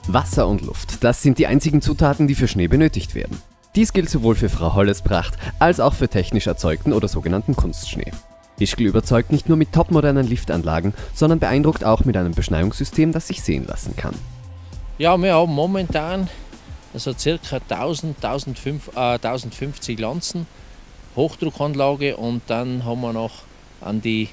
Wasser und Luft, das sind die einzigen Zutaten, die für Schnee benötigt werden. Dies gilt sowohl für Frau Holles Pracht als auch für technisch erzeugten oder sogenannten Kunstschnee. Ischgl überzeugt nicht nur mit topmodernen Liftanlagen, sondern beeindruckt auch mit einem Beschneiungssystem, das sich sehen lassen kann. Ja, wir haben momentan also ca. 1050 Lanzen, Hochdruckanlage, und dann haben wir noch an die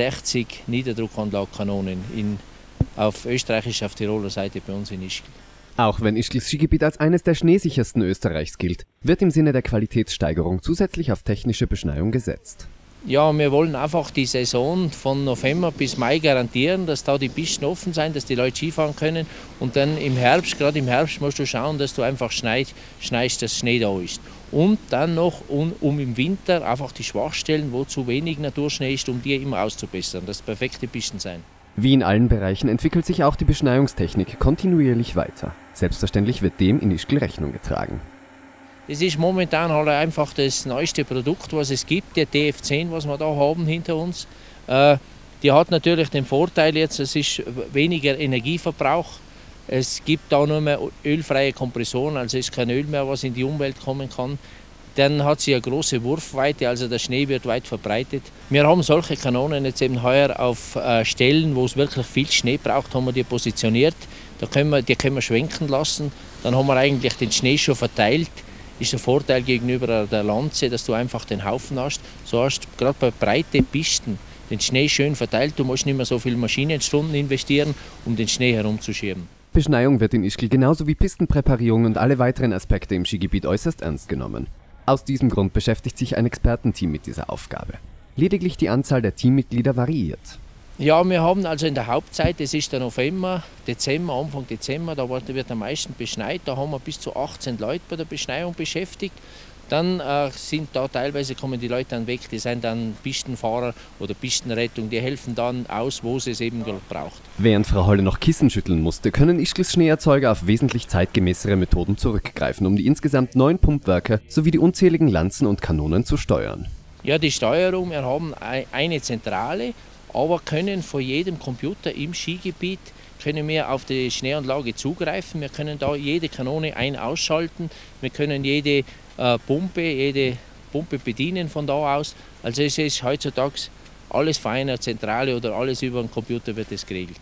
60 Niederdruckanlagkanonen auf Tiroler Seite bei uns in Ischgl. Auch wenn Ischgls Skigebiet als eines der schneesichersten Österreichs gilt, wird im Sinne der Qualitätssteigerung zusätzlich auf technische Beschneiung gesetzt. Ja, wir wollen einfach die Saison von November bis Mai garantieren, dass da die Pisten offen sind, dass die Leute Skifahren können, und dann im Herbst, gerade im Herbst, musst du schauen, dass du einfach schneist, dass Schnee da ist. Und dann noch, um im Winter einfach die Schwachstellen, wo zu wenig Naturschnee ist, um die immer auszubessern, dass perfekte Pisten sein. Wie in allen Bereichen entwickelt sich auch die Beschneiungstechnik kontinuierlich weiter. Selbstverständlich wird dem in Ischgl Rechnung getragen. Das ist momentan halt einfach das neueste Produkt, was es gibt, der DF10, was wir da haben hinter uns. Die hat natürlich den Vorteil jetzt, es ist weniger Energieverbrauch. Es gibt da nur mehr ölfreie Kompressoren, also ist kein Öl mehr, was in die Umwelt kommen kann. Dann hat sie eine große Wurfweite, also der Schnee wird weit verbreitet. Wir haben solche Kanonen jetzt eben heuer auf Stellen, wo es wirklich viel Schnee braucht, haben wir die positioniert. Die können wir schwenken lassen. Dann haben wir eigentlich den Schnee schon verteilt. Ist der Vorteil gegenüber der Lanze, dass du einfach den Haufen hast. So hast du gerade bei breiten Pisten den Schnee schön verteilt. Du musst nicht mehr so viele Maschinenstunden investieren, um den Schnee herumzuschieben. Beschneiung wird in Ischgl genauso wie Pistenpräparierung und alle weiteren Aspekte im Skigebiet äußerst ernst genommen. Aus diesem Grund beschäftigt sich ein Expertenteam mit dieser Aufgabe. Lediglich die Anzahl der Teammitglieder variiert. Ja, wir haben also in der Hauptzeit, das ist der November, Dezember, Anfang Dezember, da wird am meisten beschneit. Da haben wir bis zu 18 Leute bei der Beschneiung beschäftigt. Dann sind da teilweise, kommen die Leute dann weg, die sind dann Pistenfahrer oder Pistenrettung, die helfen dann aus, wo sie es eben braucht. Während Frau Holle noch Kissen schütteln musste, können Ischgls Schneeerzeuger auf wesentlich zeitgemäßere Methoden zurückgreifen, um die insgesamt 9 Pumpwerke sowie die unzähligen Lanzen und Kanonen zu steuern. Ja, die Steuerung, wir haben eine Zentrale, aber können von jedem Computer im Skigebiet können wir auf die Schneeanlage zugreifen. Wir können da jede Kanone ausschalten, wir können jede Pumpe bedienen von da aus. Also es ist heutzutage alles von einer Zentrale oder alles über den Computer wird es geregelt.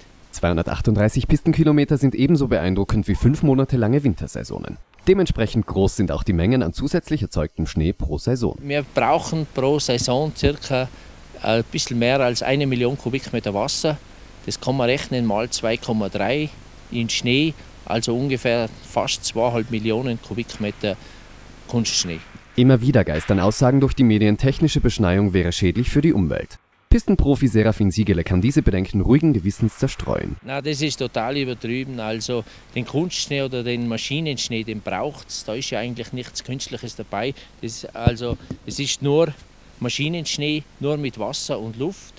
238 Pistenkilometer sind ebenso beeindruckend wie 5 Monate lange Wintersaisonen. Dementsprechend groß sind auch die Mengen an zusätzlich erzeugtem Schnee pro Saison. Wir brauchen pro Saison ca. ein bisschen mehr als 1 Million Kubikmeter Wasser. Das kann man rechnen mal 2,3 in Schnee, also ungefähr fast 2,5 Millionen Kubikmeter Kunstschnee. Immer wieder geistern Aussagen durch die Medien, technische Beschneiung wäre schädlich für die Umwelt. Pistenprofi Serafin Siegele kann diese Bedenken ruhigen Gewissens zerstreuen. Na, das ist total übertrieben. Also den Kunstschnee oder den Maschinenschnee, den braucht es. Da ist ja eigentlich nichts Künstliches dabei. Es ist nur Maschinenschnee, nur mit Wasser und Luft.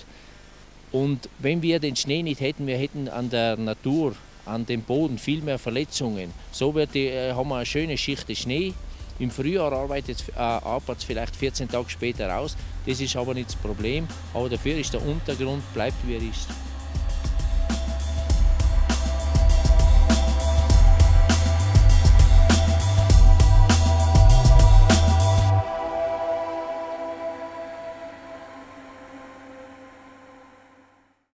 Und wenn wir den Schnee nicht hätten, wir hätten an der Natur, an dem Boden viel mehr Verletzungen. So haben wir eine schöne Schicht Schnee. Im Frühjahr arbeitet es vielleicht 14 Tage später aus. Das ist aber nicht das Problem. Aber dafür ist der Untergrund, bleibt wie er ist.